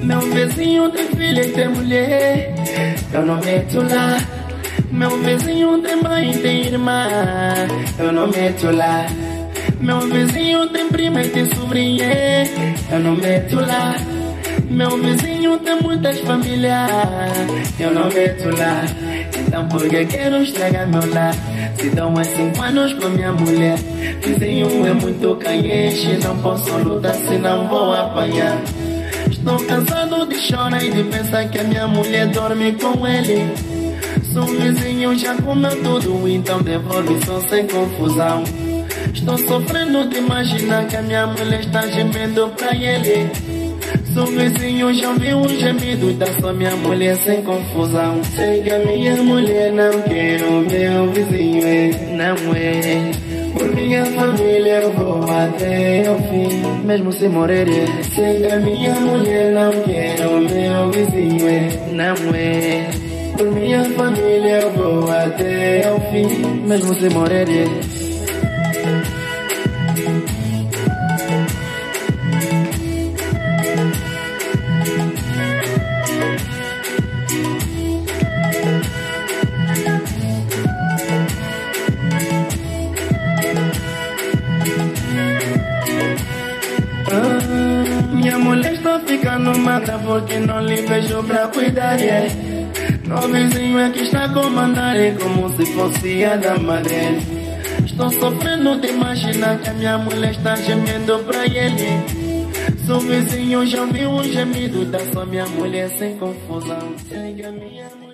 Meu vizinho tem filha e tem mulher, eu não meto lá. Meu vizinho tem mãe e tem irmã, eu não meto lá. Meu vizinho tem prima e tem sobrinha, eu não meto lá. Meu vizinho tem muitas famílias, eu não meto lá. Então por que quero estragar meu lar? Se dão há 5 anos com minha mulher. Vizinho é muito canhete, não posso lutar senão vou apanhar. Estou cansado de chorar e de pensar que a minha mulher dorme com ele. Seu vizinho já comeu tudo, então devolve só sem confusão. Estou sofrendo de imaginar que a minha mulher está gemendo pra ele. Seu vizinho já ouviu um gemido, dá só minha mulher sem confusão. Sei que a minha mulher não quer o meu vizinho, não é. Por minha família eu vou até o fim, mesmo se morrer. Sei que a minha mulher não quer o meu vizinho, não é. Por minha família eu vou até o fim, mesmo se morrer. Minha mulher está ficando mata porque não lhe vejo pra cuidar. Meu vizinho é que está a comandar, como se fosse a da madre. Estou sofrendo de imaginar que a minha mulher está gemendo pra ele. Seu vizinho já ouviu um gemido, dá só minha mulher sem confusão. Sei que a minha